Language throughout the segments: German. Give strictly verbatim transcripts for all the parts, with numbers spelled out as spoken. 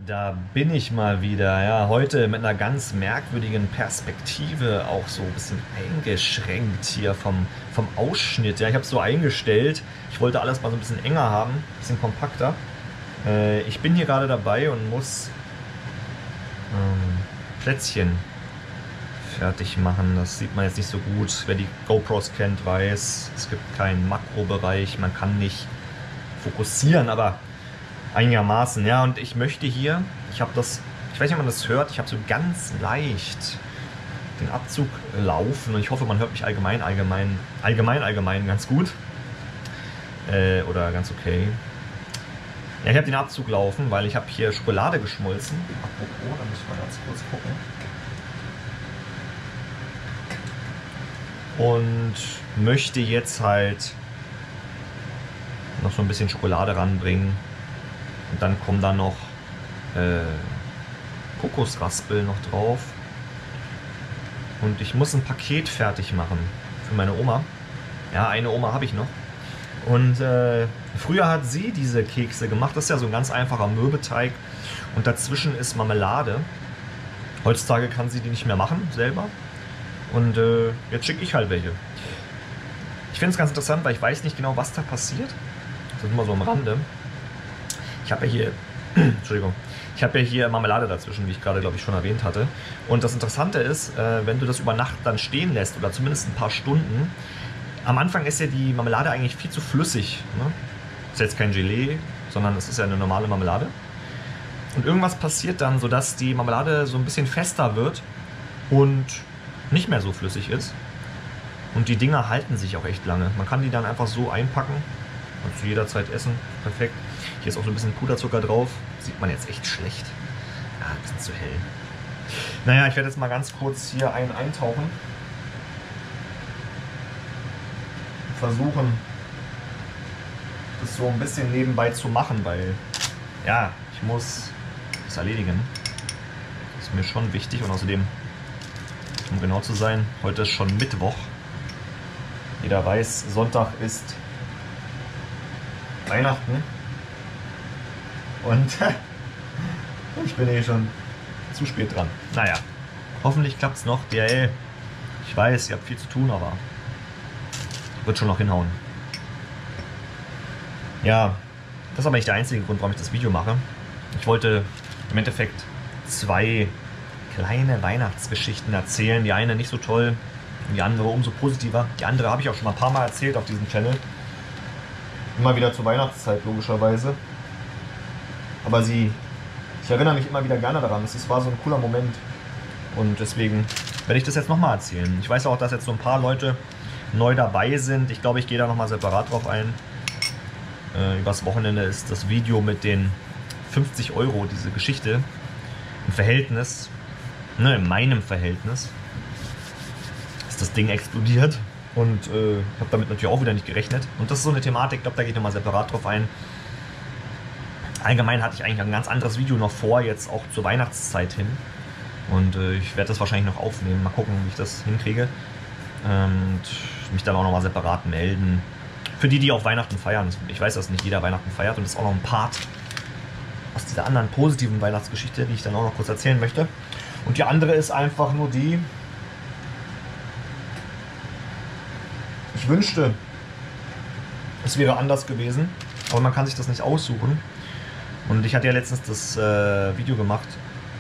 Da bin ich mal wieder, ja, heute mit einer ganz merkwürdigen Perspektive, auch so ein bisschen eingeschränkt hier vom, vom Ausschnitt. Ja, ich habe es so eingestellt, ich wollte alles mal so ein bisschen enger haben, ein bisschen kompakter. Äh, ich bin hier gerade dabei und muss ähm, Plätzchen fertig machen. Das sieht man jetzt nicht so gut. Wer die GoPros kennt, weiß, es gibt keinen Makrobereich, man kann nicht fokussieren, aber einigermaßen, ja, und ich möchte hier, ich habe das, ich weiß nicht, ob man das hört, ich habe so ganz leicht den Abzug laufen und ich hoffe, man hört mich allgemein, allgemein, allgemein, allgemein ganz gut äh, oder ganz okay. Ja, ich habe den Abzug laufen, weil ich habe hier Schokolade geschmolzen. Apropos, da muss ich mal ganz kurz gucken. Und möchte jetzt halt noch so ein bisschen Schokolade ranbringen. Und dann kommen da noch äh, Kokosraspel noch drauf. Und ich muss ein Paket fertig machen für meine Oma. Ja, eine Oma habe ich noch. Und äh, früher hat sie diese Kekse gemacht. Das ist ja so ein ganz einfacher Mürbeteig. Und dazwischen ist Marmelade. Heutzutage kann sie die nicht mehr machen, selber. Und äh, jetzt schicke ich halt welche. Ich finde es ganz interessant, weil ich weiß nicht genau, was da passiert. Das ist immer so am Rande. Ich habe ja hier, Entschuldigung, ich habe ja hier Marmelade dazwischen, wie ich gerade, glaube ich, schon erwähnt hatte. Und das Interessante ist, äh, wenn du das über Nacht dann stehen lässt oder zumindest ein paar Stunden, am Anfang ist ja die Marmelade eigentlich viel zu flüssig. Ne? Ist jetzt kein Gelee, sondern es ist ja eine normale Marmelade. Und irgendwas passiert dann, sodass die Marmelade so ein bisschen fester wird und nicht mehr so flüssig ist. Und die Dinger halten sich auch echt lange. Man kann die dann einfach so einpacken und zu jeder Zeit essen. Perfekt. Hier ist auch so ein bisschen Puderzucker drauf. Sieht man jetzt echt schlecht. Ja, ein bisschen zu hell. Naja, ich werde jetzt mal ganz kurz hier einen eintauchen. Versuchen, das so ein bisschen nebenbei zu machen, weil ja, ich muss das erledigen. Das ist mir schon wichtig und außerdem, um genau zu sein, heute ist schon Mittwoch. Jeder weiß, Sonntag ist Weihnachten. Und ich bin eh schon zu spät dran. Naja, hoffentlich klappt es noch. D H L, ich weiß, ihr habt viel zu tun, aber wird schon noch hinhauen. Ja, das ist aber nicht der einzige Grund, warum ich das Video mache. Ich wollte im Endeffekt zwei kleine Weihnachtsgeschichten erzählen. Die eine nicht so toll, die andere umso positiver. Die andere habe ich auch schon mal ein paar Mal erzählt auf diesem Channel. Immer wieder zur Weihnachtszeit, logischerweise. Aber sie, ich erinnere mich immer wieder gerne daran. Es war so ein cooler Moment. Und deswegen werde ich das jetzt nochmal erzählen. Ich weiß auch, dass jetzt so ein paar Leute neu dabei sind. Ich glaube, ich gehe da nochmal separat drauf ein. Äh, übers Wochenende ist das Video mit den fünfzig Euro, diese Geschichte, im Verhältnis, ne, in meinem Verhältnis, ist das Ding explodiert. Und äh, ich habe damit natürlich auch wieder nicht gerechnet. Und das ist so eine Thematik, ich glaube, da gehe ich nochmal separat drauf ein. Allgemein hatte ich eigentlich ein ganz anderes Video noch vor, jetzt auch zur Weihnachtszeit hin. Und äh, ich werde das wahrscheinlich noch aufnehmen. Mal gucken, wie ich das hinkriege. Und mich dann auch nochmal separat melden. Für die, die auch Weihnachten feiern. Ich weiß, dass nicht jeder Weihnachten feiert. Und das ist auch noch ein Part aus dieser anderen positiven Weihnachtsgeschichte, die ich dann auch noch kurz erzählen möchte. Und die andere ist einfach nur die... Ich wünschte, es wäre anders gewesen. Aber man kann sich das nicht aussuchen. Und ich hatte ja letztens das äh, Video gemacht,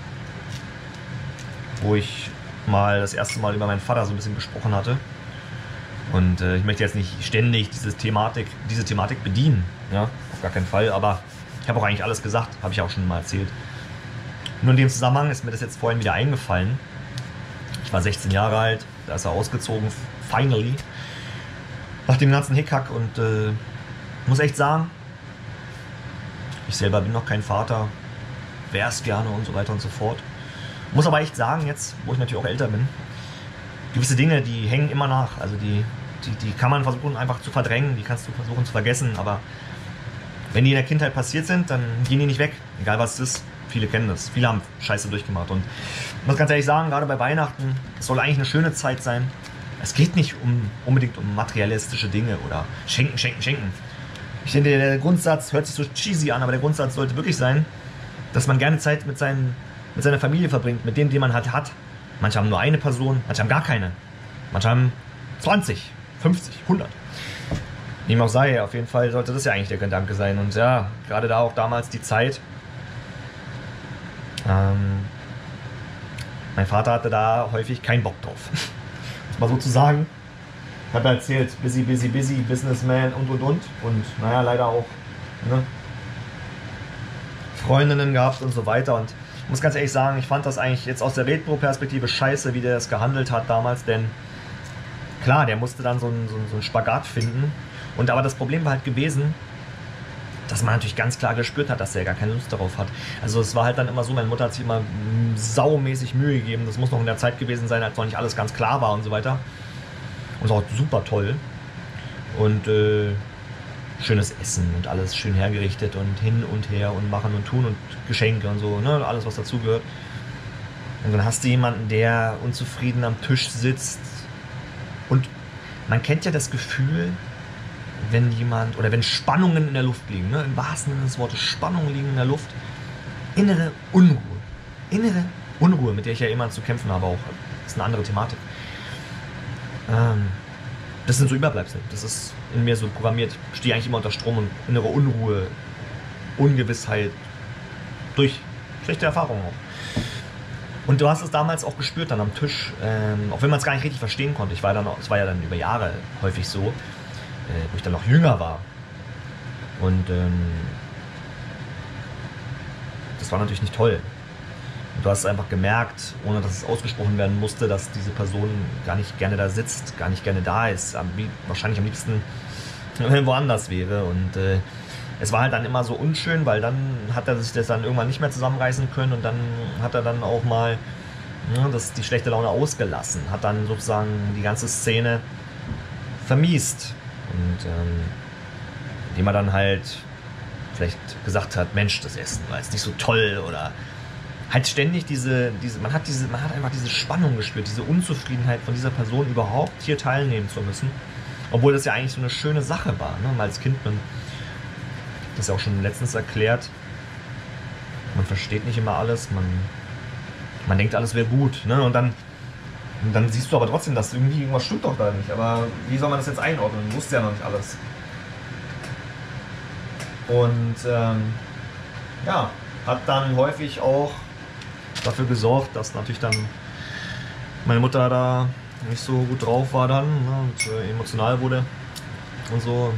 wo ich mal das erste Mal über meinen Vater so ein bisschen gesprochen hatte. Und äh, ich möchte jetzt nicht ständig diese Thematik, diese Thematik bedienen, ja, auf gar keinen Fall. Aber ich habe auch eigentlich alles gesagt, habe ich auch schon mal erzählt. Nur in dem Zusammenhang ist mir das jetzt vorhin wieder eingefallen. Ich war sechzehn Jahre alt, da ist er ausgezogen, finally, nach dem ganzen Hickhack. Und äh, muss echt sagen, ich selber bin noch kein Vater, wäre es gerne und so weiter und so fort. Muss aber echt sagen, jetzt, wo ich natürlich auch älter bin, gewisse Dinge, die hängen immer nach. Also die, die, die kann man versuchen einfach zu verdrängen, die kannst du versuchen zu vergessen. Aber wenn die in der Kindheit passiert sind, dann gehen die nicht weg. Egal was es ist, viele kennen das. Viele haben Scheiße durchgemacht. Und ich muss ganz ehrlich sagen, gerade bei Weihnachten, es soll eigentlich eine schöne Zeit sein. Es geht nicht um, unbedingt um materialistische Dinge oder schenken, schenken, schenken. Ich denke, der Grundsatz hört sich so cheesy an, aber der Grundsatz sollte wirklich sein, dass man gerne Zeit mit, seinen, mit seiner Familie verbringt, mit dem, den man halt hat. Manche haben nur eine Person, manche haben gar keine. Manche haben zwanzig, fünfzig, hundert. Wie dem auch sei, auf jeden Fall sollte das ja eigentlich der Gedanke sein. Und ja, gerade da auch damals die Zeit. Ähm, mein Vater hatte da häufig keinen Bock drauf. Das mal so zu sagen. Ich habe erzählt, busy, busy, busy, Businessman und und und. Und naja, leider auch ne, Freundinnen gehabt und so weiter. Und ich muss ganz ehrlich sagen, ich fand das eigentlich jetzt aus der Retro-Perspektive scheiße, wie der das gehandelt hat damals. Denn klar, der musste dann so einen, so einen Spagat finden. Und aber das Problem war halt gewesen, dass man natürlich ganz klar gespürt hat, dass er gar keine Lust darauf hat. Also es war halt dann immer so, meine Mutter hat sich immer saumäßig Mühe gegeben. Das muss noch in der Zeit gewesen sein, als noch nicht alles ganz klar war und so weiter. Und es war auch super toll. Und äh, schönes Essen und alles schön hergerichtet und hin und her und machen und tun und Geschenke und so, ne? Alles, was dazugehört. Und dann hast du jemanden, der unzufrieden am Tisch sitzt. Und man kennt ja das Gefühl, wenn jemand, oder wenn Spannungen in der Luft liegen, ne? Im wahrsten Sinne des Wortes, Spannungen liegen in der Luft, innere Unruhe, innere Unruhe, mit der ich ja immer zu kämpfen habe auch, das ist eine andere Thematik. Ähm, das sind so Überbleibsel, das ist in mir so programmiert, ich stehe eigentlich immer unter Strom und innere Unruhe, Ungewissheit, durch schlechte Erfahrungen auch. Und du hast es damals auch gespürt dann am Tisch, ähm, auch wenn man es gar nicht richtig verstehen konnte, ich war dann, es war ja dann über Jahre häufig so, wo ich dann noch jünger war. Und ähm, das war natürlich nicht toll. Und du hast einfach gemerkt, ohne dass es ausgesprochen werden musste, dass diese Person gar nicht gerne da sitzt, gar nicht gerne da ist, am, wahrscheinlich am liebsten woanders wäre. Und äh, es war halt dann immer so unschön, weil dann hat er sich das dann irgendwann nicht mehr zusammenreißen können und dann hat er dann auch mal ja, das, die schlechte Laune ausgelassen, hat dann sozusagen die ganze Szene vermiest. Und ähm, indem er dann halt vielleicht gesagt hat, Mensch, das Essen war jetzt nicht so toll oder halt ständig diese, diese, man hat diese, man hat einfach diese Spannung gespürt, diese Unzufriedenheit von dieser Person überhaupt hier teilnehmen zu müssen, obwohl das ja eigentlich so eine schöne Sache war, ne? Als Kind, man das ja auch schon letztens erklärt, man versteht nicht immer alles, man, man denkt alles wäre gut, ne? Und dann Und dann siehst du aber trotzdem, dass irgendwie irgendwas stimmt doch da nicht. Aber wie soll man das jetzt einordnen? Du wusstest ja noch nicht alles. Und ähm, ja, hat dann häufig auch dafür gesorgt, dass natürlich dann meine Mutter da nicht so gut drauf war dann, ne, und äh, emotional wurde und so.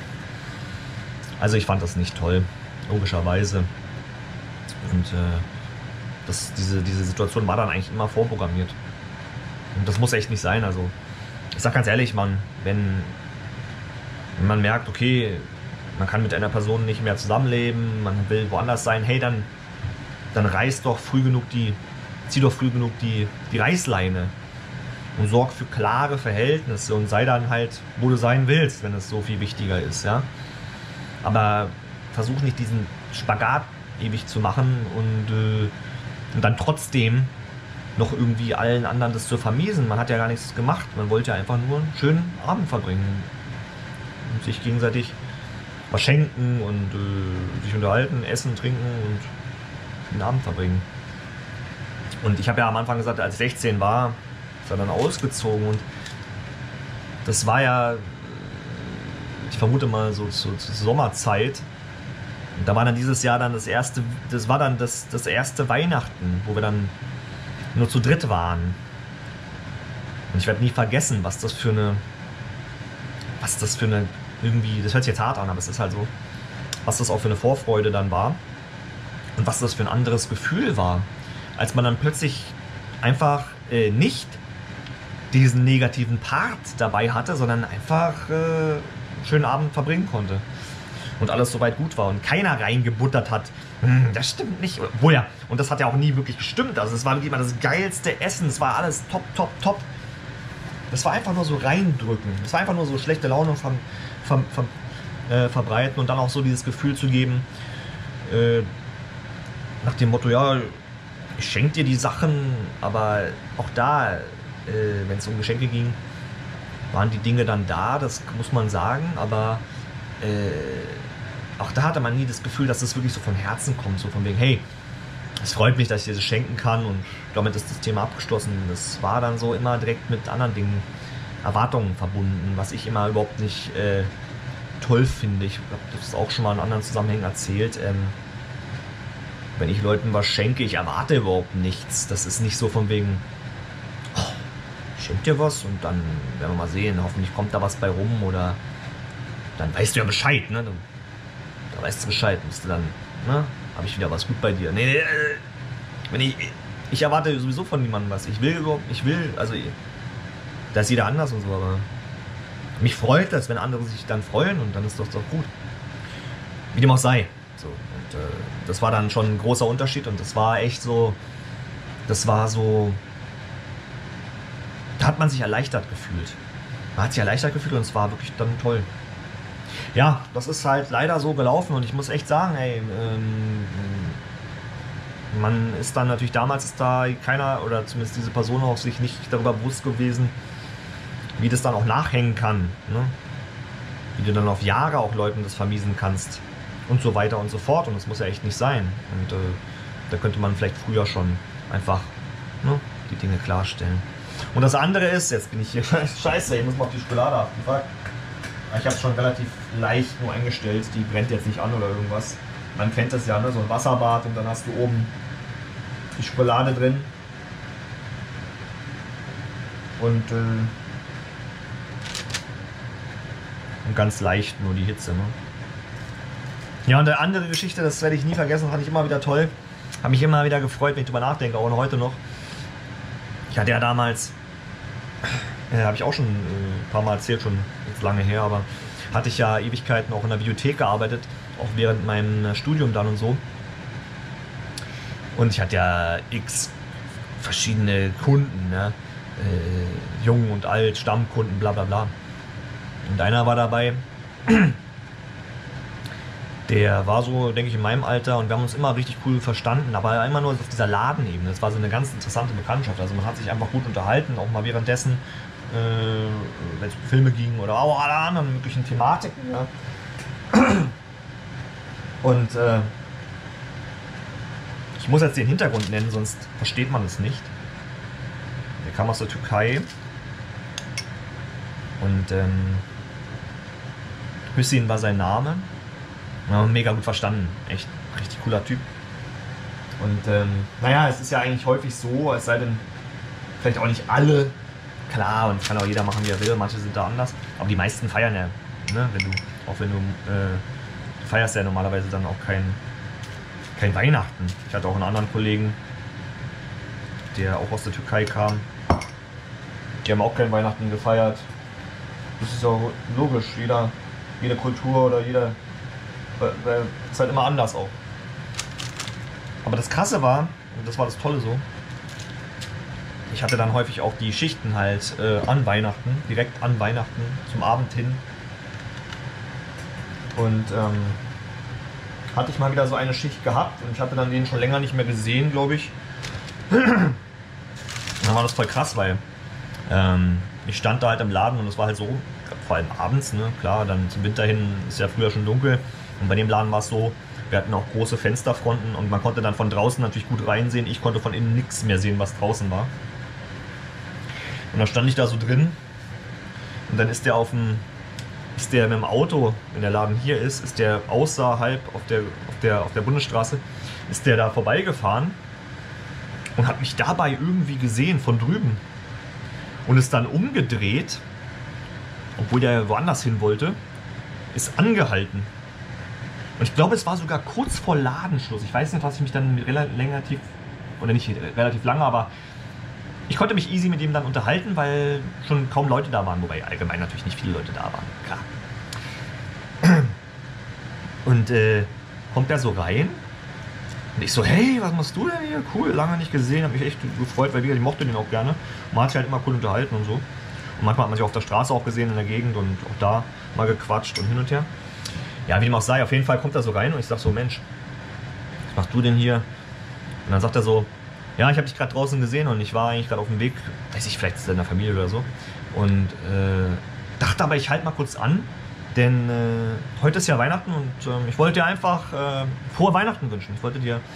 Also ich fand das nicht toll, logischerweise. Und äh, das, diese, diese Situation war dann eigentlich immer vorprogrammiert. Und das muss echt nicht sein. Also ich sag ganz ehrlich, man, wenn, wenn man merkt, okay, man kann mit einer Person nicht mehr zusammenleben, man will woanders sein, hey, dann, dann reiß doch früh genug die, zieh doch früh genug die, die Reißleine und sorg für klare Verhältnisse und sei dann halt, wo du sein willst, wenn es so viel wichtiger ist, ja. Aber versuch nicht diesen Spagat ewig zu machen und, äh, und dann trotzdem noch irgendwie allen anderen das zu vermiesen. Man hat ja gar nichts gemacht. Man wollte ja einfach nur einen schönen Abend verbringen. Und sich gegenseitig was schenken und äh, sich unterhalten, essen, trinken und den Abend verbringen. Und ich habe ja am Anfang gesagt, als ich sechzehn war, ist er dann ausgezogen und das war ja, ich vermute mal so zur, zur Sommerzeit. Und da war dann dieses Jahr dann das erste, das war dann das, das erste Weihnachten, wo wir dann nur zu dritt waren. Und ich werde nie vergessen, was das für eine, was das für eine, irgendwie, das hört sich jetzt hart an, aber es ist halt so, was das auch für eine Vorfreude dann war und was das für ein anderes Gefühl war, als man dann plötzlich einfach äh, nicht diesen negativen Part dabei hatte, sondern einfach äh, einen schönen Abend verbringen konnte. Und alles soweit gut war und keiner reingebuttert hat, hm, das stimmt nicht. Obwohl ja, und das hat ja auch nie wirklich gestimmt. Also es war wirklich immer das geilste Essen, es war alles top, top, top. Das war einfach nur so reindrücken. Das war einfach nur so schlechte Laune ver, ver, ver, äh, verbreiten und dann auch so dieses Gefühl zu geben, äh, nach dem Motto, ja, ich schenke dir die Sachen, aber auch da, äh, wenn es um Geschenke ging, waren die Dinge dann da, das muss man sagen, aber äh, auch da hatte man nie das Gefühl, dass das wirklich so von Herzen kommt, so von wegen, hey, es freut mich, dass ich dir das schenken kann und damit ist das Thema abgeschlossen. Das war dann so immer direkt mit anderen Dingen, Erwartungen verbunden, was ich immer überhaupt nicht äh, toll finde. Ich habe das auch schon mal in anderen Zusammenhängen erzählt. Ähm, wenn ich Leuten was schenke, ich erwarte überhaupt nichts. Das ist nicht so von wegen, oh, ich schenke dir was und dann werden wir mal sehen, hoffentlich kommt da was bei rum oder dann weißt du ja Bescheid, ne? Da weißt du Bescheid, musst du dann, ne? Habe ich wieder was gut bei dir. Nee, nee, wenn ich, ich erwarte sowieso von niemandem was. Ich will überhaupt, ich will, also da ist jeder anders und so, aber mich freut das, wenn andere sich dann freuen und dann ist das doch gut. Wie dem auch sei. So, und äh, das war dann schon ein großer Unterschied und das war echt so, das war so, da hat man sich erleichtert gefühlt. Man hat sich erleichtert gefühlt und es war wirklich dann toll. Ja, das ist halt leider so gelaufen und ich muss echt sagen, ey, ähm, man ist dann natürlich, damals ist da keiner oder zumindest diese Person auch sich nicht darüber bewusst gewesen, wie das dann auch nachhängen kann, ne? Wie du dann auf Jahre auch Leuten das vermiesen kannst und so weiter und so fort und das muss ja echt nicht sein und äh, da könnte man vielleicht früher schon einfach, ne, die Dinge klarstellen. Und das andere ist, jetzt bin ich hier, scheiße, ich muss mal auf die Schokolade achten, fuck. Ich habe es schon relativ leicht nur eingestellt, die brennt jetzt nicht an oder irgendwas. Man kennt das ja, ne? So ein Wasserbad und dann hast du oben die Schokolade drin. Und, äh, und ganz leicht nur die Hitze. Ne? Ja, und eine andere Geschichte, das werde ich nie vergessen, fand ich immer wieder toll. Habe mich immer wieder gefreut, wenn ich drüber nachdenke, auch heute noch. Ich hatte ja damals, äh, habe ich auch schon äh, ein paar Mal erzählt, schon jetzt lange her, aber hatte ich ja Ewigkeiten auch in der Bibliothek gearbeitet, auch während meinem Studium dann und so. Und ich hatte ja x verschiedene Kunden, ne? äh, jung und alt, Stammkunden, bla bla bla. Und einer war dabei, der war so, denke ich, in meinem Alter und wir haben uns immer richtig cool verstanden, aber immer nur auf dieser Ladenebene. Das war so eine ganz interessante Bekanntschaft. Also man hat sich einfach gut unterhalten, auch mal währenddessen, äh, wenn es um Filme ging oder auch alle anderen möglichen Thematiken. Ja. Und äh, ich muss jetzt den Hintergrund nennen, sonst versteht man es nicht. Der kam aus der Türkei und ähm, Hüseyin war sein Name. Wir haben mega gut verstanden. Echt richtig cooler Typ. Und ähm, naja, es ist ja eigentlich häufig so, es sei denn, vielleicht auch nicht alle, klar, und kann auch jeder machen, wie er will, manche sind da anders, aber die meisten feiern ja, ne, wenn du, auch wenn du, äh, du feierst ja normalerweise dann auch kein, kein Weihnachten. Ich hatte auch einen anderen Kollegen, der auch aus der Türkei kam, die haben auch kein Weihnachten gefeiert. Das ist auch logisch, jeder, jede Kultur oder jeder, weil es halt immer anders auch. Aber das Krasse war, und das war das Tolle so, ich hatte dann häufig auch die Schichten halt äh, an Weihnachten, direkt an Weihnachten, zum Abend hin. Und ähm, hatte ich mal wieder so eine Schicht gehabt und ich hatte dann den schon länger nicht mehr gesehen, glaube ich. Dann war das voll krass, weil ähm, ich stand da halt im Laden und es war halt so, vor allem abends, ne, klar, dann zum Winter hin ist ja früher schon dunkel. Und bei dem Laden war es so, wir hatten auch große Fensterfronten und man konnte dann von draußen natürlich gut reinsehen. Ich konnte von innen nichts mehr sehen, was draußen war. Und dann stand ich da so drin und dann ist der auf dem, ist der mit dem Auto, wenn der Laden hier ist, ist der außerhalb auf der, auf der, auf der Bundesstraße, ist der da vorbeigefahren und hat mich dabei irgendwie gesehen von drüben und ist dann umgedreht, obwohl der woanders hin wollte, ist angehalten. Und ich glaube, es war sogar kurz vor Ladenschluss. Ich weiß nicht, was ich mich dann relativ, oder nicht relativ lange, aber ich konnte mich easy mit ihm dann unterhalten, weil schon kaum Leute da waren, wobei allgemein natürlich nicht viele Leute da waren, klar. Und äh, kommt er so rein und ich so, hey, was machst du denn hier? Cool, lange nicht gesehen, habe mich echt gefreut, weil ich mochte den auch gerne. Man hat sich halt immer cool unterhalten und so. Und manchmal hat man sich auf der Straße auch gesehen in der Gegend und auch da mal gequatscht und hin und her. Ja, wie dem auch sei, auf jeden Fall kommt er so rein und ich sag so, Mensch, was machst du denn hier? Und dann sagt er so, ja, ich habe dich gerade draußen gesehen und ich war eigentlich gerade auf dem Weg, weiß ich, vielleicht ist er in der Familie oder so. Und äh, dachte aber, ich halte mal kurz an, denn äh, heute ist ja Weihnachten und äh, ich wollte dir einfach äh, frohe Weihnachten wünschen. Ich wollte dir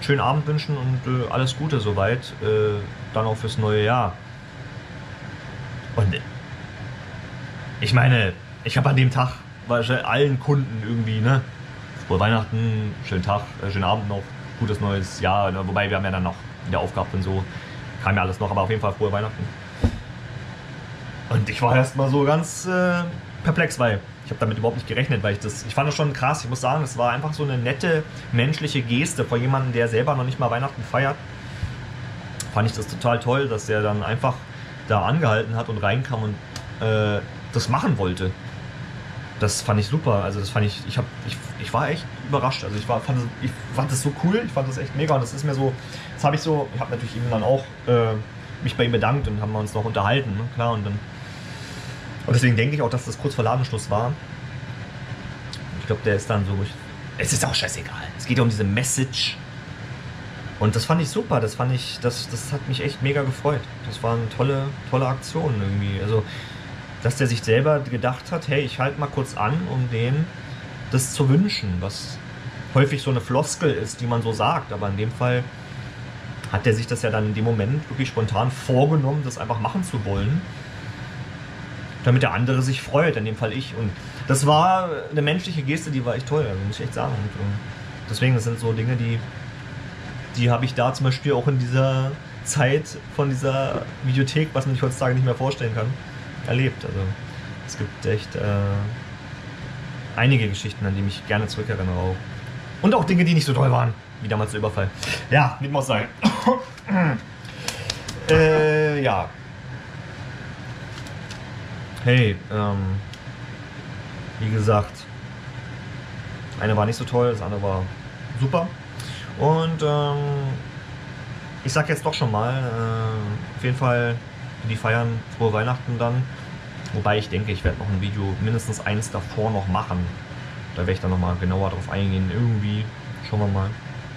schönen Abend wünschen und äh, alles Gute soweit. Äh, dann auch fürs neue Jahr. Und ich meine, ich habe an dem Tag wahrscheinlich allen Kunden irgendwie, ne? Frohe Weihnachten, schönen Tag, äh, schönen Abend noch, gutes neues Jahr. Ne? Wobei wir haben ja dann noch wieder aufgehabt und so. Kam ja alles noch, aber auf jeden Fall frohe Weihnachten. Und ich war erstmal so ganz äh, perplex, weil ich habe damit überhaupt nicht gerechnet, weil ich das, ich fand das schon krass. Ich muss sagen, es war einfach so eine nette menschliche Geste von jemandem, der selber noch nicht mal Weihnachten feiert. Fand ich das total toll, dass der dann einfach da angehalten hat und reinkam und äh, das machen wollte. Das fand ich super. Also das fand ich, ich habe, ich, ich war echt überrascht. Also ich war, fand das, ich fand das so cool. Ich fand das echt mega. Und das ist mir so, das habe ich so, ich habe natürlich ihm dann auch äh, mich bei ihm bedankt und haben wir uns noch unterhalten, ne? Klar. Und dann und deswegen denke ich auch, dass das kurz vor Ladenschluss war. Ich glaube, der ist dann so, ich, es ist auch scheißegal. Es geht ja um diese Message. Und das fand ich super. Das fand ich, das, das hat mich echt mega gefreut. Das war eine tolle, tolle Aktion irgendwie. Also dass der sich selber gedacht hat, hey, ich halte mal kurz an, um denen das zu wünschen, was häufig so eine Floskel ist, die man so sagt, aber in dem Fall hat er sich das ja dann in dem Moment wirklich spontan vorgenommen, das einfach machen zu wollen, damit der andere sich freut, in dem Fall ich. Und das war eine menschliche Geste, die war echt toll, also muss ich echt sagen. Und deswegen, das sind so Dinge, die, die habe ich da zum Beispiel auch in dieser Zeit von dieser Videothek, was man sich heutzutage nicht mehr vorstellen kann, erlebt. Also es gibt echt äh, einige Geschichten, an die ich gerne zurückerinnere auch. Und auch Dinge, die nicht so toll waren, wie damals der Überfall. Ja, nicht muss sein. äh, ja. Hey, ähm, wie gesagt, eine war nicht so toll, das andere war super. Und ähm, ich sag jetzt doch schon mal, äh, auf jeden Fall die feiern frohe Weihnachten dann. Wobei ich denke, ich werde noch ein Video, mindestens eins davor noch machen. Da werde ich dann nochmal genauer drauf eingehen. Irgendwie. Schauen wir mal.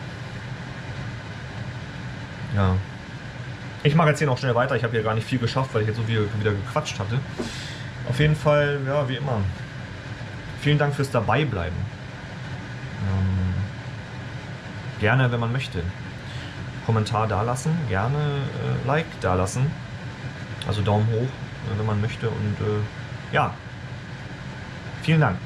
Ja. Ich mache jetzt hier noch schnell weiter. Ich habe hier gar nicht viel geschafft, weil ich jetzt so viel wieder gequatscht hatte. Auf jeden Fall, ja, wie immer. Vielen Dank fürs Dabeibleiben. Ähm, gerne, wenn man möchte. Kommentar dalassen. Gerne äh, Like dalassen. Also Daumen hoch, wenn man möchte. Und äh, ja, vielen Dank.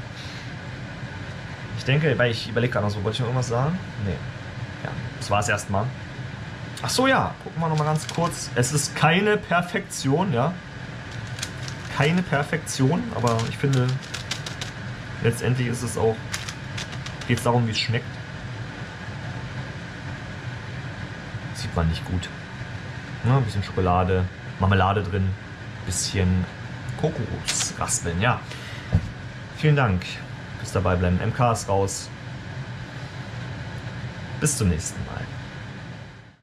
Ich denke, weil ich überlege gerade noch so, wollte ich noch irgendwas sagen? Nee. Ja, das war es erstmal. Ach so, ja, gucken wir noch mal ganz kurz. Es ist keine Perfektion, ja. Keine Perfektion, aber ich finde, letztendlich ist es auch, geht es darum, wie es schmeckt. Sieht man nicht gut. Ja, ein bisschen Schokolade, Marmelade drin, bisschen Kokosraspeln, ja. Vielen Dank fürs Dabeibleiben. M K ist raus. Bis zum nächsten Mal.